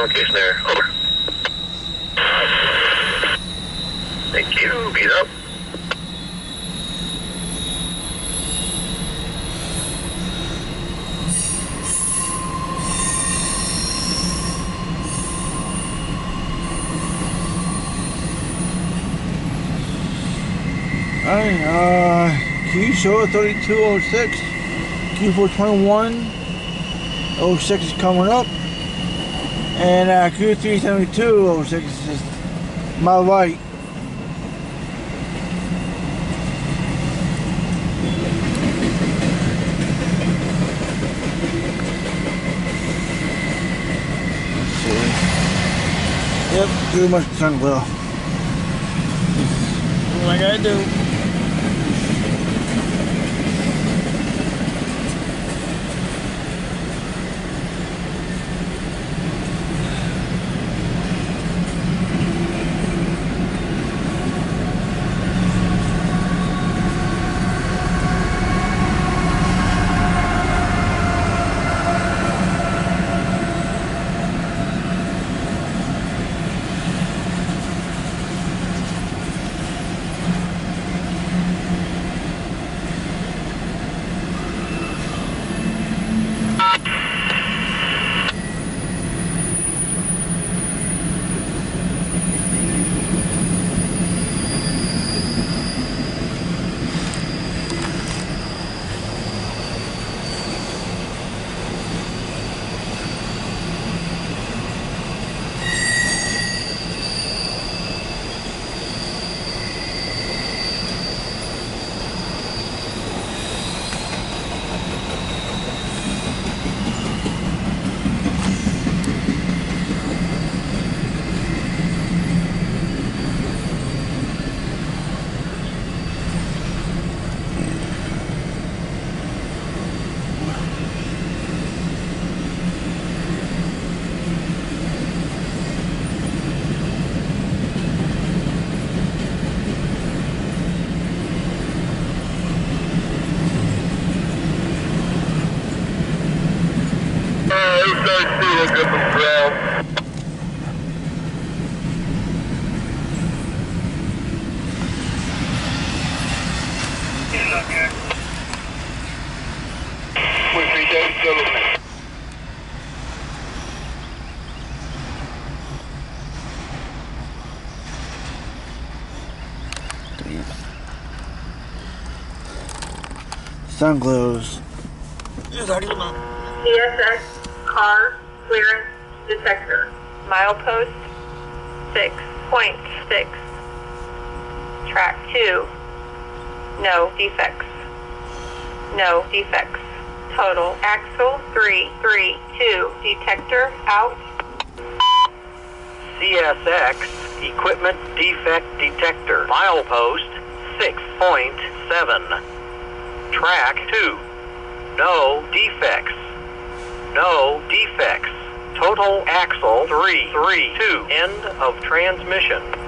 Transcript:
location there. Over. Thank you. Beat up. Alright, Q show 3206, Q421, 06 is coming up, and Q37206 is my right. Let's see. Yep, pretty much turned well. What I gotta do. Sun glows. CSX car clearance detector. Milepost 6.6. Track 2. No defects. No defects. Total axle 332. Detector out. CSX equipment defect detector. Milepost 6.7. Track 2. No defects. No defects. Total axle 332. End of transmission.